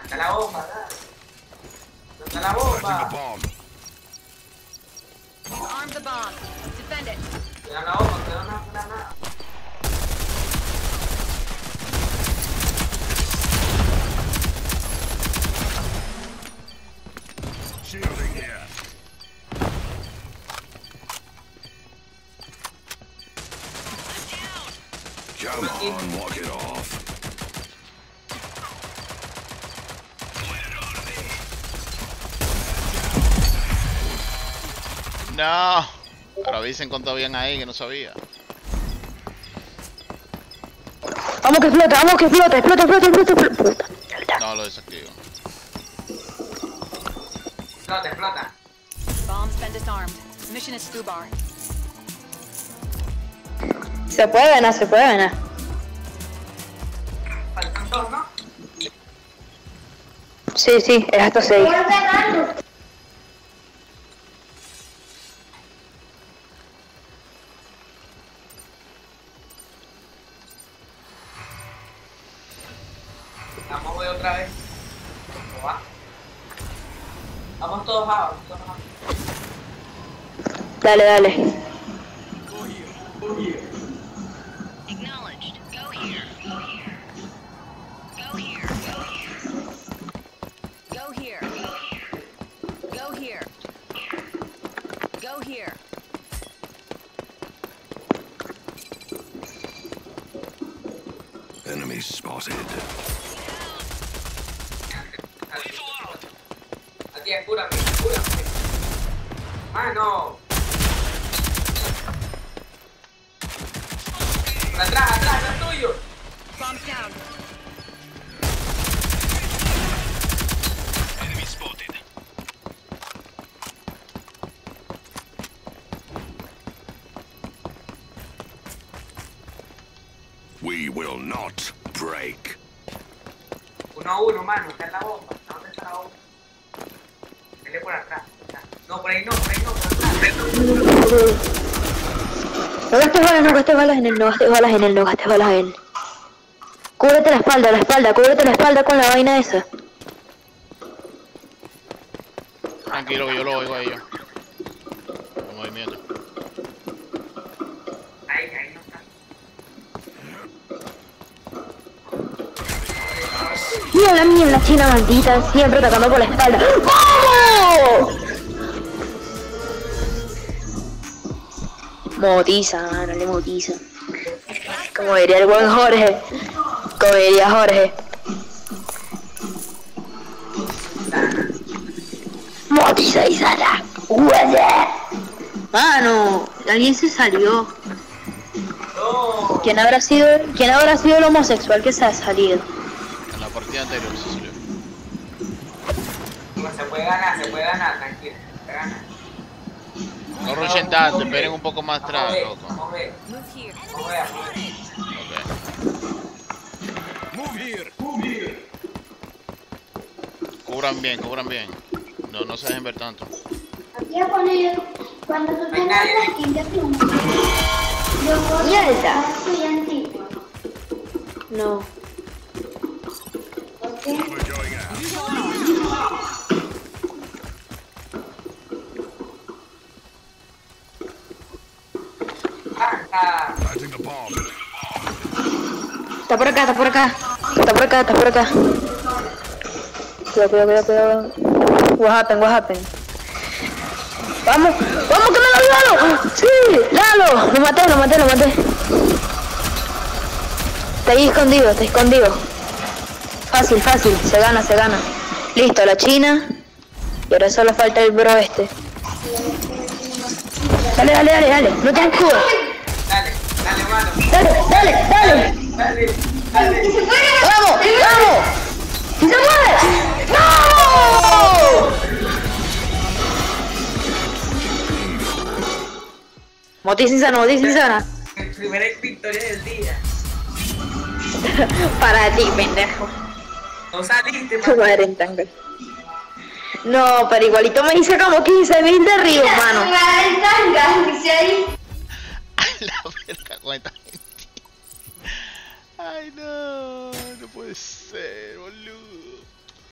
Está la bomba, dale. ¿Dónde está la bomba? Arm the bomb. Defend it. Cuidado la bomba, cuidado nada. Shielding here. Come on, walk it off. No. Pero avisen cuánto habían ahí que no sabía. Vamos que explota. No, lo desactivo. Explota. Bomb's been disarmed. Mission is Fubar. Se puede ganar. Faltan dos, ¿no? Sí, es hasta 6. Vamos voy otra vez. ¿Cómo va? Vamos todos a. Dale. Acknowledged. Go here. Go here. Go here. Go here. Go here. Enemy spotted. Aquí, cúrame. Mano. Por atrás, es tuyo. Bomb's down. Enemy spotted. We will not break. 1-1, mano. Está en la bomba. ¿Dónde está la bomba? Dele por atrás. No, por ahí no, por atrás. No gastes balas en él. Cúbrete la espalda con la vaina esa. Tranquilo que yo lo oigo a ellos. El movimiento. Ahí no está. Mierda, china maldita, siempre atacando por la espalda. ¡Vamos! Motiza, no le motiza. Como diría el buen Jorge. Motiza y sana. Mano, alguien se salió. No. ¿Quién habrá sido el homosexual que se ha salido? En la partida anterior se salió. No, se puede ganar, tranquilo. Se gana. No rushen tanto, esperen un poco más atrás, loco. Vamos a ver. Move here. Ok. Move here. Cubran bien. No se dejen ver tanto. Aquí a poner cuando tú tengas la skin de pluma. Yo voy Mierda. a soy antigua. No. ¿Ok? We're going out. Planting a bomb. Está por acá. Cuidado. What happened? Vamos, que me lo Lalo. Sí, Lalo. Lo maté. Está ahí escondido. Fácil, se gana. Listo, la china. Y ahora solo falta el bro este. Dale. No te escudo. Dale, mano. Dale. ¡Vamos! ¡Sí se puede! ¡No! Motis insana. Primera victoria del día. Para ti, pendejo. No saliste, Tu madre en tango. No, pero igualito me hice como 15.000 de río, mano. La verga, cuenta. Ay, no puede ser, boludo.